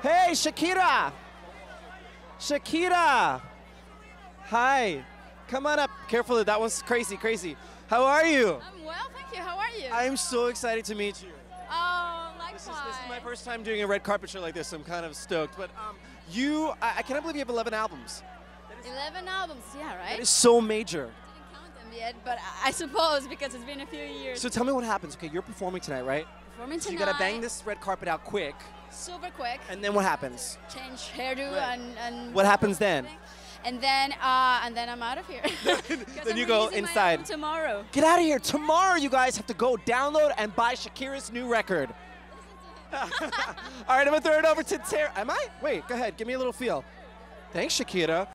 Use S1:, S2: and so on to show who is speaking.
S1: Hey, Shakira! Shakira! Hi. Come on up. Careful, that was crazy, crazy. How are you?
S2: I'm well, thank you. How are you?
S1: I'm so excited to meet you.
S2: Oh, likewise.
S1: This is my first time doing a red carpet show like this, so I'm kind of stoked. But I cannot believe you have 11 albums.
S2: 11 albums, yeah, right?
S1: That is so major.
S2: Didn't count them yet, but I suppose because it's been a few years.
S1: So tell me what happens. Okay, you're performing tonight, right?
S2: Performing
S1: So
S2: tonight.
S1: you gotta bang this red carpet out quick.
S2: Super quick.
S1: And then what happens?
S2: Change hairdo
S1: Right.
S2: and
S1: What happens then?
S2: And then I'm out of here.
S1: Then you go inside.
S2: Tomorrow.
S1: Get out of here. Tomorrow you guys have to go download and buy Shakira's new record. All right, I'm gonna throw it over to Tara. Am I? Wait, go ahead. Give me a little feel. Thanks, Shakira.